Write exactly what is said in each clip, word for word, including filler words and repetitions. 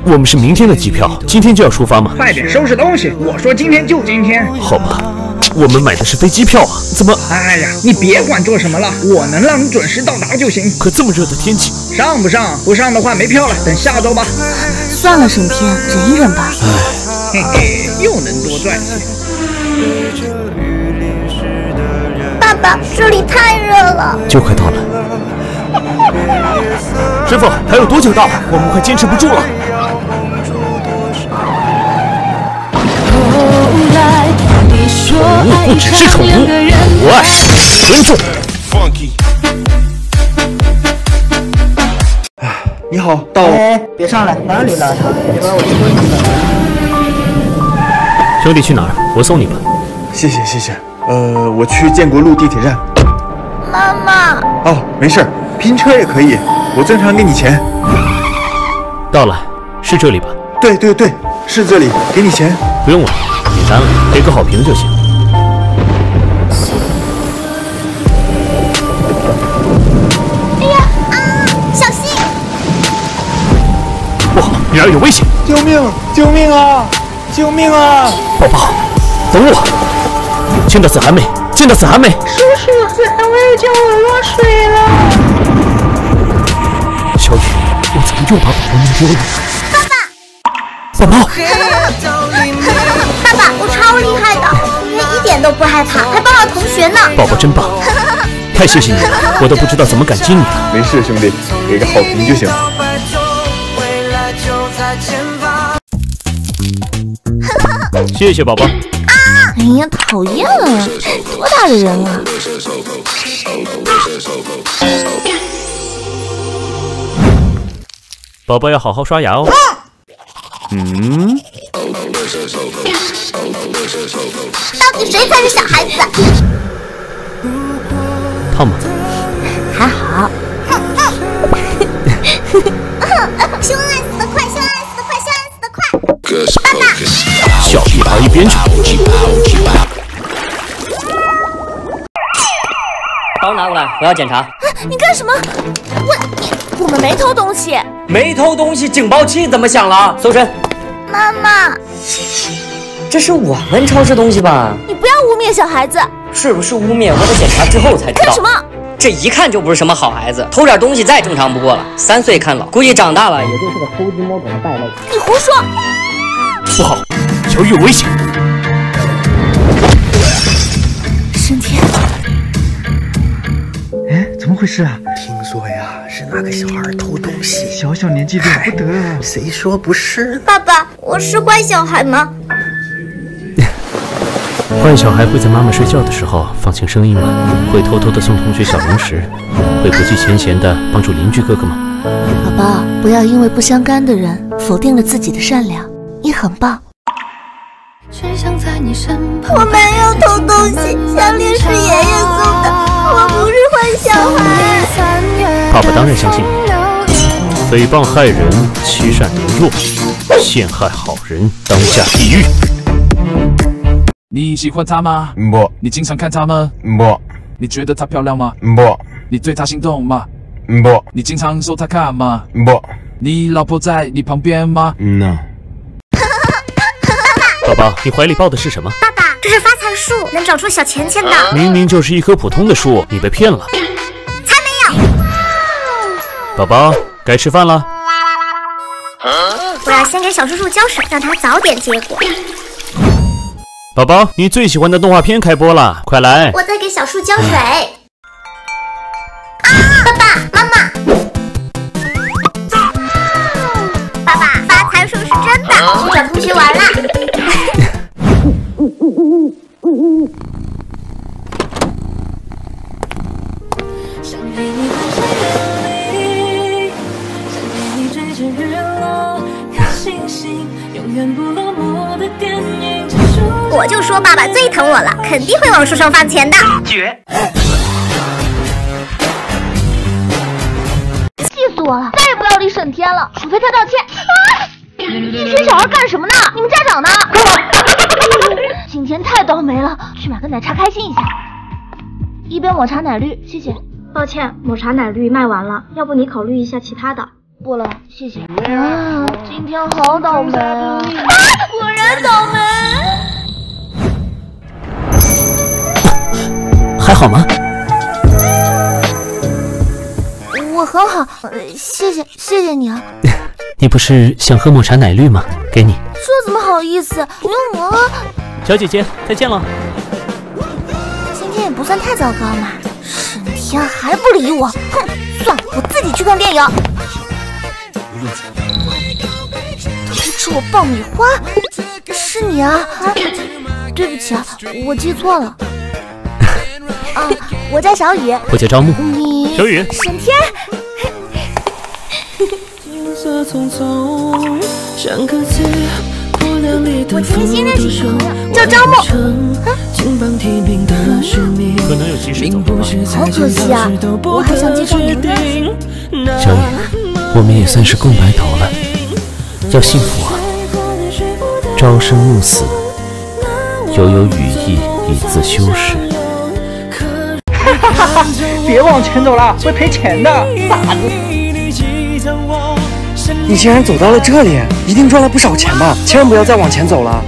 我们是明天的机票，今天就要出发吗？ 快点收拾东西！我说今天就今天。 好吧，我们买的是飞机票啊，怎么？ 哎呀，你别管做什么了，我能让你准时到达就行。 可这么热的天气， 上不上？不上的话没票了，等下周吧。 算了，沈天，忍一忍吧。 嘿嘿，又能多赚钱。 爸爸，这里太热了。 就快到了。师傅，还有多久到？我们快坚持不住了。宠物不只是宠物，我爱尊重。 你好，到。 哎，别上来，哪里了？别把我车弄了。 兄弟去哪儿？我送你吧。 谢谢谢谢。呃，我去建国路地铁站。 妈妈。 哦，没事，拼车也可以，我正常给你钱。 到了，是这里吧？ 对对对，是这里，给你钱。 不用了，简单了，给个好评就行。 哎呀啊！小心！ 不好，女儿有危险！ 救命！救命啊！救命啊！ 宝宝，等我！见到子涵没？见到子涵没？ 叔叔，子涵薇叫我落水了。 小雨，我怎么又把宝宝弄丢了？ 爸爸！ 宝宝！ 爸爸，我超厉害的，今天一点都不害怕，还帮了同学呢。 宝宝真棒，太谢谢你了，我都不知道怎么感激你了。 没事，兄弟，给个好评就行。 谢谢宝宝。 哎呀，讨厌了，多大的人了！ 宝宝要好好刷牙哦。嗯。 到底谁才是小孩子？ 胖吗？ 还好。凶爱死得快，凶爱死得快，凶爱死得快！爸爸， 小屁孩一边去！ 包拿过来，我要检查。 你干什么？我我们没偷东西。 没偷东西，警报器怎么响了？搜身。 妈妈， 这是我们超市东西吧？ 你不要污蔑小孩子。 是不是污蔑？我得检查之后才知道。 干什么？ 这一看就不是什么好孩子，偷点东西再正常不过了。三岁看老，估计长大了也就是个偷鸡摸狗的败类。 你胡说！ 不好，小雨有危险！ 沈天， 哎，怎么回事啊？ 听说呀，是那个小孩偷东西， 小小年纪了不得啊！ 谁说不是？ 爸爸，我是坏小孩吗？ 坏小孩会在妈妈睡觉的时候放轻声音吗？会偷偷的送同学小零食？会不计前嫌的帮助邻居哥哥吗？ 宝宝，不要因为不相干的人否定了自己的善良，你很棒。我没有偷东西，项链是爷爷送的，我不是坏小孩。 爸爸当然相信你。诽谤害人，欺善凌弱，陷害好人，当下地狱。 你喜欢她吗？ 不。 你经常看她吗？ 不。 你觉得她漂亮吗？ 不。 你对她心动吗？ 不。 你经常收她看吗？ 不。 你老婆在你旁边吗？ 嗯呢。 宝宝，你怀里抱的是什么？ 爸爸，这是发财树，能长出小钱钱的。 明明就是一棵普通的树，你被骗了。 才没有！ 宝宝，该吃饭了。 我要先给小叔叔浇水，让他早点结果。 宝宝，你最喜欢的动画片开播了，快来！ 我在给小树浇水。啊！爸爸妈妈，爸爸，发财树是真的，去找同学玩啦。我就说爸爸最疼我了，肯定会往树上放钱的。 绝！ 气死我了！再也不要理沈天了，除非他道歉。啊！一群小孩干什么呢？你们家长呢？今天太倒霉了，去买个奶茶开心一下。一杯抹茶奶绿，谢谢。 抱歉，抹茶奶绿卖完了，要不你考虑一下其他的。 不了，谢谢。啊，今天好倒霉啊！果然倒霉。 还好吗？ 我很好，呃、谢谢谢谢你啊。 你不是想喝抹茶奶绿吗？给你。 这怎么好意思？不用我。 小姐姐，再见了。 今天也不算太糟糕嘛。沈天还不理我，哼，算了，我自己去看电影。偷吃我爆米花，是你啊？啊，对不起啊，我记错了。啊，我叫小雨。 我叫招木。 你小雨。 沈天。我听新认识一个朋友，叫招木。 可能有急事走了吧？ 好可惜啊，我还想介绍你们认识。 小雨，我们也算是共白头了，要幸福啊！朝生暮死，犹有羽翼以自修饰。 哈哈哈！别往前走了，会赔钱的，傻子！ 你竟然走到了这里，一定赚了不少钱吧？千万不要再往前走了。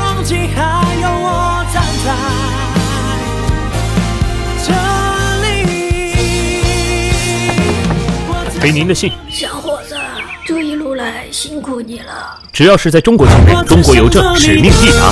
给您的信。 小伙子，这一路来辛苦你了。 只要是在中国境内，中国邮政使命必达。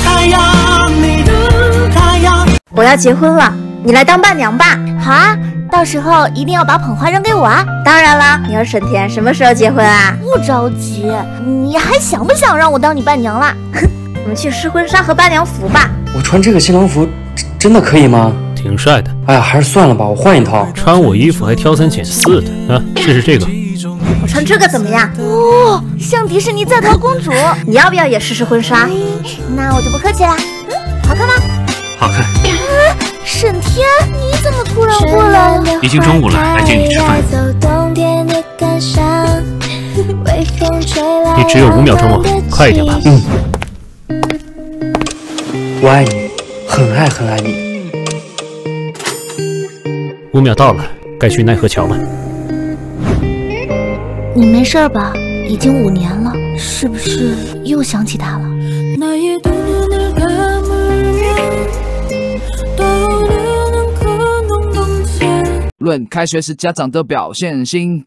我要结婚了，你来当伴娘吧。 好啊，到时候一定要把捧花扔给我啊。 当然啦，你和沈天什么时候结婚啊？ 不着急，你还想不想让我当你伴娘啦？ 我们去试婚纱和伴娘服吧。 我穿这个新郎服真的可以吗？ 挺帅的。 哎呀，还是算了吧，我换一套。 穿我衣服还挑三拣四的啊！试试这个。 我穿这个怎么样？ 哦，像迪士尼在逃公主。 你要不要也试试婚纱？ 那我就不客气了。嗯，好看吗？ 好看。 啊，沈天，你怎么突然过来了？ 已经中午了，来接你吃饭。你只有五秒钟哦，快一点吧。 嗯。我爱你，很爱很爱你。 五秒到了，该去奈何桥了。 你没事吧？已经五年了，是不是又想起他了？ 论开学时家长的表现性。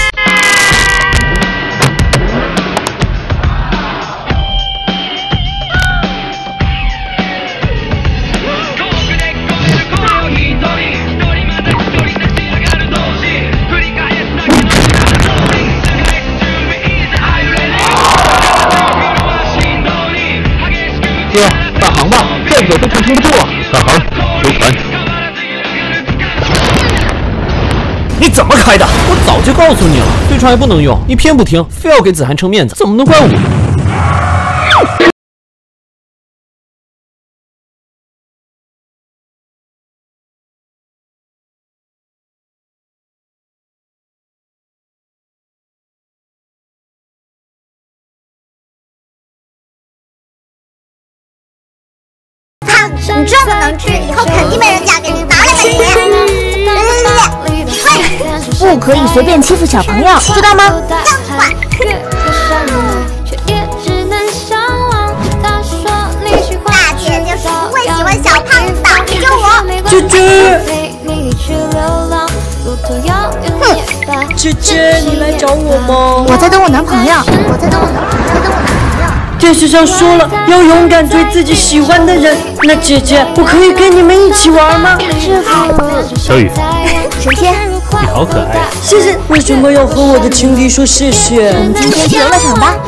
哥，打航吧，再走都撑不住了。 打航，有船。你怎么开的？我早就告诉你了，飞船还不能用，你偏不听，非要给子涵撑面子，怎么能怪我？ 你这么能吃，以后肯定没人嫁给你，拿来吧你！不可以随便欺负小朋友，知道吗？脏话！大姐姐是不会喜欢小胖子的，救我！ 姐姐！ 哼！ 姐姐，你来找我吗？ 我在等我男朋友，我在等我男朋友，在等我男朋友。 电视上说了，要勇敢追自己喜欢的人。那姐姐，我可以跟你们一起玩吗？ 师傅， 小雨， 沈天， 你好可爱啊！ 谢谢。为什么要和我的情敌说谢谢？ 我们今天去游乐场吧。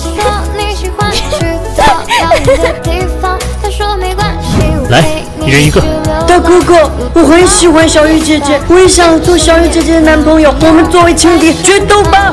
来，一人一个。 大哥哥，我很喜欢小雨姐姐，我也想做小雨姐姐的男朋友。我们作为情敌决斗吧！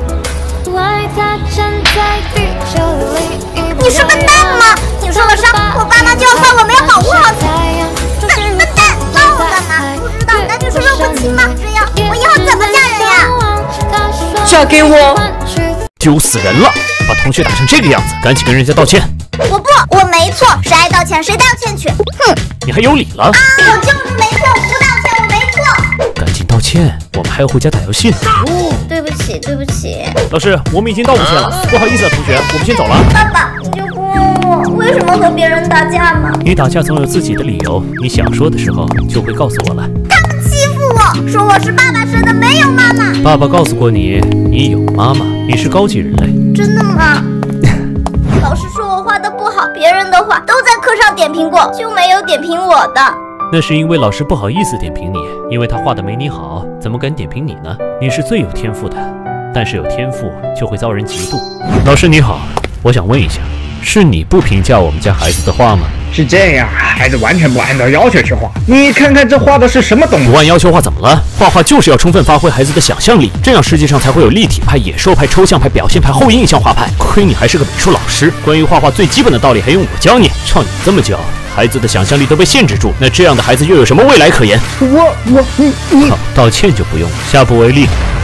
你是笨蛋吗？你受了伤，我爸妈就要换我们，要保护好你。笨笨蛋，抓我干嘛？不知道男女授受不亲吗？这样我以后怎么嫁人呀？ 嫁给我！ 丢死人了！把同学打成这个样子，赶紧跟人家道歉。 我不，我没错，谁爱道歉谁道歉去。哼， 你还有理了？ 啊，我就是没错，不道歉我没错。 赶紧道歉，我们还要回家打游戏呢。 哦，对不起。 起，对不起。 老师，我们已经到路线了，不好意思啊，同学，我们先走了。 爸爸，你就不问我为什么和别人打架吗？ 你打架总有自己的理由，你想说的时候就会告诉我了。 他们欺负我，说我是爸爸生的，没有妈妈。 爸爸告诉过你，你有妈妈，你是高级人类。 真的吗？老师说我画的不好，别人的画都在课上点评过，就没有点评我的。 那是因为老师不好意思点评你，因为他画的没你好，怎么敢点评你呢？你是最有天赋的，但是有天赋就会遭人嫉妒。老师你好，我想问一下，是你不评价我们家孩子的画吗？ 是这样，孩子完全不按照要求去画。你看看这画的是什么东西？ 不按要求画怎么了？画画就是要充分发挥孩子的想象力，这样世界上才会有立体派、野兽派、抽象派、表现派、后印象画派。亏你还是个美术老师，关于画画最基本的道理还用我教你？照你这么教，孩子的想象力都被限制住，那这样的孩子又有什么未来可言？ 我我你你， 好，道歉就不用了，下不为例。